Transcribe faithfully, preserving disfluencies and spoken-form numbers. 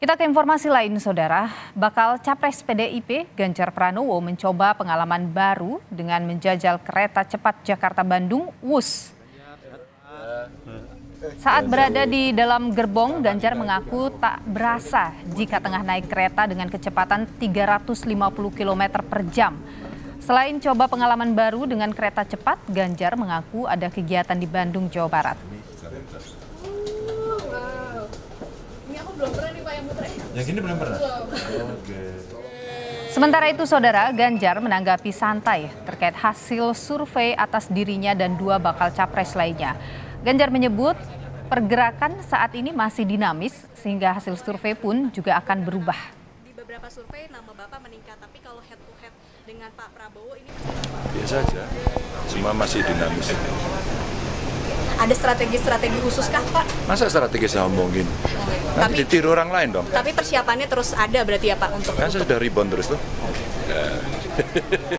Kita ke informasi lain, Saudara. Bakal Capres P D I P Ganjar Pranowo mencoba pengalaman baru dengan menjajal kereta cepat Jakarta-Bandung Wus. Saat berada di dalam gerbong, Ganjar mengaku tak berasa jika tengah naik kereta dengan kecepatan tiga ratus lima puluh kilometer per jam. Selain coba pengalaman baru dengan kereta cepat, Ganjar mengaku ada kegiatan di Bandung, Jawa Barat. Yang ini belum pernah? Oke. Sementara itu, Saudara, Ganjar menanggapi santai terkait hasil survei atas dirinya dan dua bakal capres lainnya. Ganjar menyebut pergerakan saat ini masih dinamis sehingga hasil survei pun juga akan berubah. Di beberapa survei nama Bapak meningkat, tapi kalau head to head dengan Pak Prabowo ini biasa aja, semua masih dinamis. ada strategi-strategi khusus kah, Pak? Masa strategi saya omongin? Nanti Tapi- ditiru orang lain dong. Tapi persiapannya terus ada berarti ya Pak untuk Kan saya untuk- sudah rebound terus tuh.